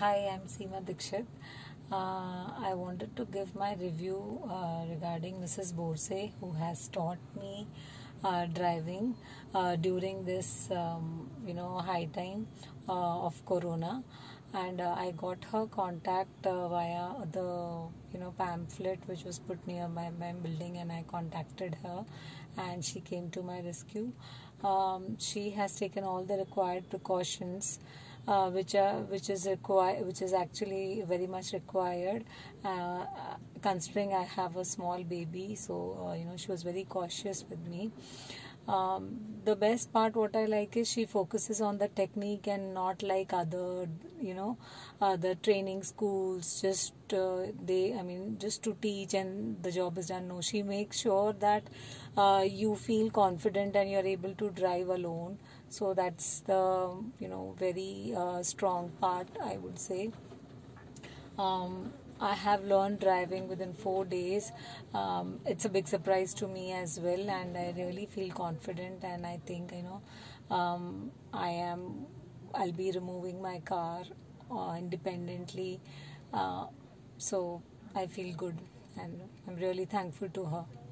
Hi, I'm Seema Dikshit. I wanted to give my review regarding Mrs. Borse, who has taught me driving during this, high time of Corona. And I got her contact via the, pamphlet which was put near my building, and I contacted her, and she came to my rescue. She has taken all the required precautions which is actually very much required, considering I have a small baby. So she was very cautious with me. The best part what I like is she focuses on the technique and not like other the training schools, just just to teach and the job is done. No, she makes sure that you feel confident and you're able to drive alone. So that's the very strong part, I would say. I have learned driving within 4 days. It's a big surprise to me as well, and I really feel confident. And I think I'll be removing my car independently. Uh, so I feel good, and I'm really thankful to her.